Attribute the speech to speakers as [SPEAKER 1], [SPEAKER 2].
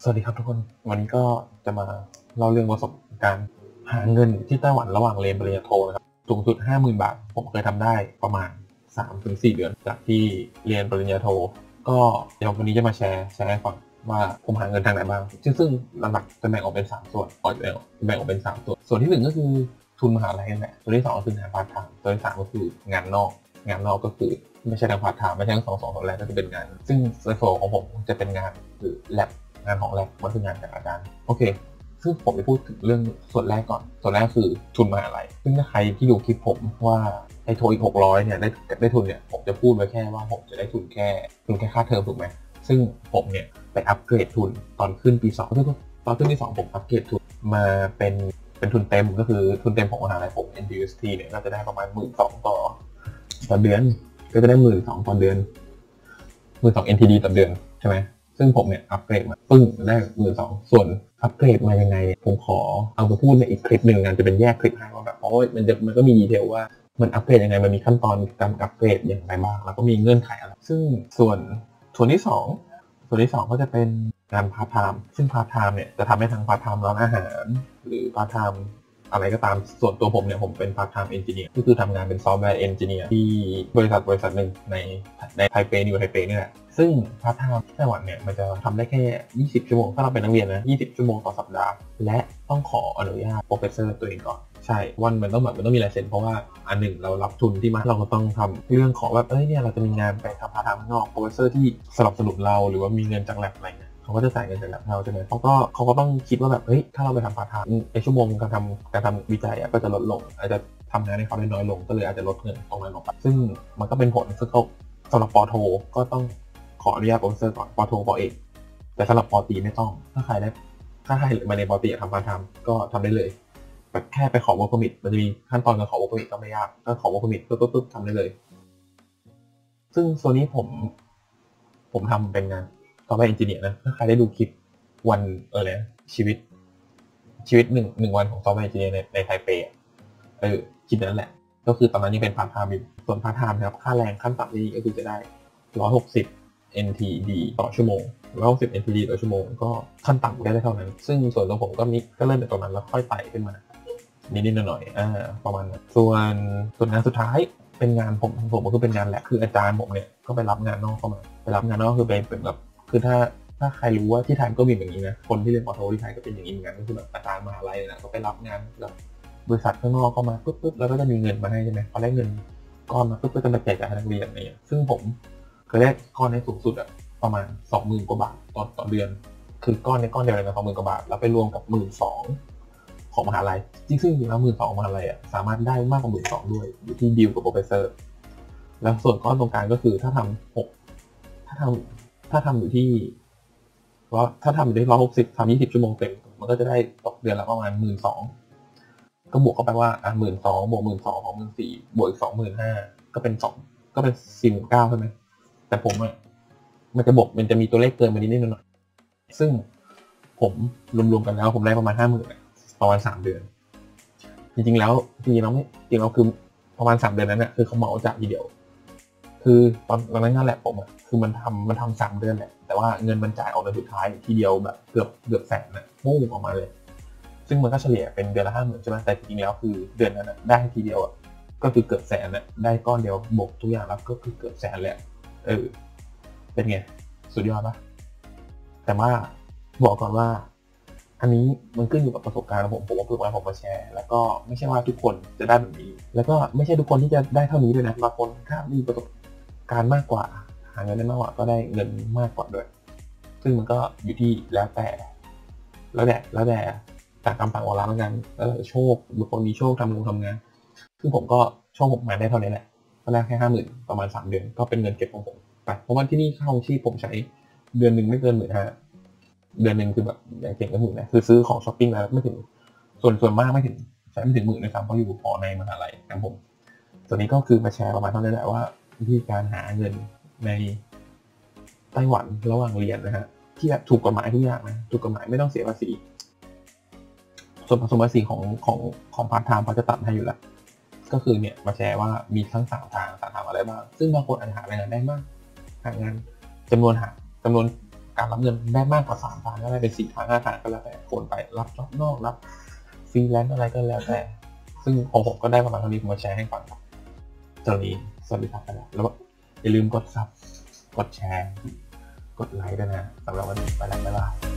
[SPEAKER 1] สวัสดีครับทุกคนวันนี้ก็จะมาเล่าเรื่องประสบการณ์หาเงินที่ไต้หวันระหว่างเรียนปริญญาโทนะครับสูงสุด 50,000 บาทผมเคยทำได้ประมาณ 3-4 เดือนจากที่เรียนปริญญาโทก็เดี๋ยววันนี้จะมาแชร์ให้ฟังว่าผมหาเงินทางไหนบ้างซึ่งหลักๆจะแบ่งออกเป็น3ส่วนแบ่งออกเป็น3ส่วนที่1ก็คือทุนมหาลัยนั่นแหละส่วนที่2ก็คืองานพาร์ทไทม์ส่วนที่3ก็คืองานนอกก็คือไม่ใช่ทางพาร์ทไทม์ไม่ใช่ทั้งสองส่วนแรกก็จะเป็นงานซึ่งในส่วนของผมจะเป็นงานคือแลบงานของแลบมันคืองานจากอาจารย์โอเคซึ่งผมจะพูดถึงเรื่องส่วนแรกก่อนส่วนแรกคือทุนมหาลัยซึ่งถ้าใครที่ดูคลิปผมว่าไอ้โทอีก600เนี่ยได้ทุนเนี่ยผมจะพูดไว้แค่ว่าผมจะได้ทุนแค่ค่าเทอมถูกไหมซึ่งผมเนี่ยไปอัปเกรดทุนตอนขึ้นปี2ตอนขึ้นปี2ผมอัปเกรดทุนมาเป็นทุนเต็มก็คือทุนเต็มของมหาลัยผม NTUST เนี่ยก็จะได้ประมาณ 12,000 ต่อเดือนก็จะได้ 12,000 ต่อเดือน 12,000 NTD ต่อเดือนใช่ไหมซึ่งผมเนี่ยอัปเกรดมาปึ้งได้ 12,000 ส่วนอัปเกรดมายังไงผมขอเอามาพูดในอีกคลิปหนึ่งกันจะเป็นแยกคลิปให้ว่าแบบเพราะมันก็มีดีเทลว่ามันอัปเกรดยังไงมันมีขั้นตอนการอัปเกรดอย่างไรบ้างแล้วก็มีเงื่อนไขอะไรซึ่งส่วนที่2ก็จะเป็นงานพาร์ทไทม์ซึ่งพาร์ทไทม์เนี่ยจะทำได้ทั้งพาร์ทไทม์ร้านอาหารหรือพาร์ทไทม์อะไรก็ตามส่วนตัวผมเนี่ยผมเป็นพาร์ทไทม์เอนจิเนียร์ก็คือทำงานเป็นซอฟต์แวร์เอนจิเนียร์ที่บริษัทหนึ่งในไทเปนิวไทเปนี่แหละซึ่งพาร์ทไทม์ที่ไต้หวันเนี่ยมันจะทำได้แค่20 ชั่วโมงถ้าเราเป็นนักเรียนนะ20 ชั่วโมงต่อสัปดาห์และต้องขออนุญาตโปรเฟสเซอร์ตัวเองก่อนใช่วันมันต้องมีลายเซ็นเพราะว่าอันหนึ่งเรารับทุนที่มาเราก็ต้องทำเรื่องของแบบเนี่ยเราจะมีงานไปทำพาร์ทไทม์ข้างนอกโปรเฟสเซอร์ที่สนับสนุนเราหรือว่ามีเงินจากแลบอะไรเขาก็จะจ่ายเงินจากแลบเราใช่ไหมเขาก็ต้องคิดว่าแบบถ้าเราไปทำพาร์ทไทม์ในชั่วโมงการทำวิจัยก็จะลดลงอาจจะทำงานให้เขาได้น้อยลงก็เลยอาจจะลดเงินตรงนั้นลงไปซึ่งมันก็เป็นผลซึ่งเขาสำหรับป.โทก็ต้องขออนุญาตโปรเฟสเซอร์ก่อนป.โทป.เอกแต่สำหรับป.ตรีไม่ต้องถ้าใครมาในป.ตรีทำพาร์ทไทม์ก็ทำได้เลยแบบแค่ไปขอ work permit มันจะมีขั้นตอนการขอ work permit ก็ไม่ยากก็ขอ work permit ปุ๊บทำได้เลยซึ่งส่วนนี้ผมทำเป็นงานซอฟต์แวร์เอนจิเนียร์นะถ้าใครได้ดูคลิปวันชีวิตหนึ่งวันของซอฟต์แวร์เอนจิเนียร์ในไทเปคลิปนั้นแหละก็คือตอนนั้นยังเป็นพาร์ทไทม์อยู่ส่วนพาร์ทไทม์นะครับค่าแรงขั้นต่ำนี่ก็คือจะได้160 NTD ต่อชั่วโมง160 NTD ต่อชั่วโมงก็ขั้นต่ำได้เท่านั้นซึ่งส่วนตัวผมก็เริ่มจากตรงนั้นแล้วค่อยไต่ขึ้นมานิดๆหน่อยๆประมาณนั้นส่วนงานสุดท้ายเป็นงานผมก็คือเป็นงานแหละคืออาจารย์ผมเนี่ยก็ไปรับงานนอกเข้ามาไปรับงานนอกคือเป็นแบบคือถ้าใครรู้ว่าที่ไทยก็มีแบบนี้นะคนที่เรียนปอโทที่ไทยก็เป็นอย่างนี้เหมือนกันก็คือแบบอาจารย์มหาลัยนะก็ไปรับงานแบบบริษัทข้างนอกเข้ามาปุ๊บแล้วก็จะมีเงินมาให้ใช่ไหมพอได้เงินก้อนมาปุ๊บก็จะมาแจกจ่ายให้นักเรียนอะไรอย่างเงี้ยซึ่งผมเคยได้ก้อนในสูงสุดประมาณ 20,000 กว่าบาทต่อเดือนคือก้อนเดียวเลยนะ 20,000 กว่าบาทแล้วไปรวมกับ 12,000 ของมหาลัยจริงๆแล้ว 12,000 ของมหาลัยสามารถได้มากกว่า 12,000 ด้วยอยู่ที่ดีลกับโปรเฟสเซอร์แล้วส่วนก้อนตรงกลางก็คือถ้าทำอยู่ที่ว่าถ้าทำอยู่ที่160ทำ20 ชั่วโมงเต็มมันก็จะได้ตกเดือนละประมาณ 12,000 ก็บวกเข้าไปว่า12,000 บวก 12,000 ของ 14,000 บวกอีก 25,000 ก็เป็น 49,000 ใช่ไหมแต่ผมมันจะมีตัวเลขเกินมานิดหน่อยซึ่งผมรวมๆกันแล้วผมได้ประมาณ 50,000 ประมาณ 3 เดือนจริงๆแล้วคือประมาณ 3 เดือนนั้นคือเขาเหมาจ่ายทีเดียวคือตอนนั้นแหละผมคือมันทำ3 เดือนแหละแต่ว่าเงินมันจ่ายออกในสุดท้ายทีเดียวแบบเกือบแสนพุ่งออกมาเลยซึ่งมันก็เฉลี่ยเป็นเดือนละ 50,000 ใช่ไหมแต่จริงๆแล้วคือเดือนนั้นได้ทีเดียวก็คือเกือบแสนได้ก้อนเดียวบวกทุกอย่างแล้วก็คือเกือบแสนเลยเป็นไงสุดยอดปะแต่ว่าบอกก่อนว่าอันนี้มันขึ้นอยู่กับประสบการณ์ของผมว่าประสบการณ์ผมมาแชร์แล้วก็ไม่ใช่ว่าทุกคนจะได้แบบนี้แล้วก็ไม่ใช่ทุกคนที่จะได้เท่านี้ด้วยนะบางคนถ้ามีประสบการณ์มากกว่าหาเงินได้มากกว่าก็ได้เงินมากกว่าด้วยซึ่งมันก็อยู่ที่แล้วแต่ต่างกรรมต่างวาระเหมือนกันแล้วโชคบางคนมีโชคทำงานซึ่งผมก็โชคผมมาได้เท่านี้แหละก็ได้แค่ 50,000 ประมาณ 3 เดือนก็เป็นเงินเก็บของผมไปเพราะว่าที่นี่ค่าครองชีพผมใช้เดือนนึงไม่เกิน 15,000 เดือนนึงคือแบบอย่างเก่งก็ถึงนะคือซื้อของช้อปปิ้งแล้วไม่ถึงส่วนมากไม่ถึงใช้ไม่ถึง 10,000 เลยครับเพราะอยู่หอในมหาลัยครับผมส่วนนี้ก็คือมาแชร์ประมาณเท่านี้แหละว่าวิธีการหาเงินในไต้หวันระหว่างเรียนนะฮะที่แบบถูกกฎหมายทุกอย่างนะถูกกฎหมายไม่ต้องเสียภาษีส่วนผสมภาษีของพาร์ทไทม์เขาจะตัดให้อยู่แล้วก็คือเนี่ยมาแชร์ว่ามีทั้ง3 ทางอะไรบ้างซึ่งบางคนอาจจะหารายงานได้มากหางานจำนวนการรับเงินได้มากกว่า3 ทางก็ได้เป็น4 ทาง5 ทางก็แล้วแต่คนไปรับจ็อบนอกรับฟรีแลนซ์อะไรก็แล้วแต่ซึ่งของผมก็ได้ประมาณเท่านี้ผมมาแชร์ให้ก่อนครับตอนนี้สวัสดีครับกันแล้วอย่าลืมกดซับกดแชร์กดไลค์ด้วยนะสำหรับวันนี้ไปแล้วบ๊ายบาย